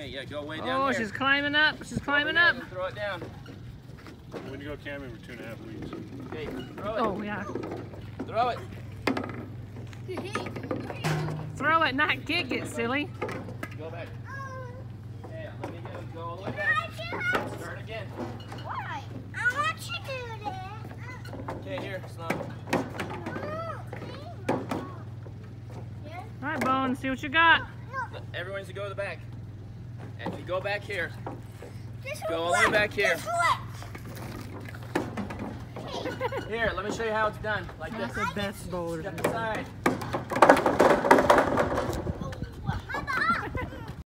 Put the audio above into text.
yeah, go way down here. Oh, she's climbing up. She's climbing up. Throw it down. When you go camping for 2.5 weeks. Okay, throw it. Oh, yeah. Throw it. Throw it, not kick it, silly. Go back. Yeah, let me go all the way back. Start again. Why? I want you to do that. Okay, here, slow. All right, Bowen, see what you got. Everyone needs to go to the back. And if you go back here, go all the way back here. Here, let me show you how it's done. Like this. That's the best bowler. Step aside.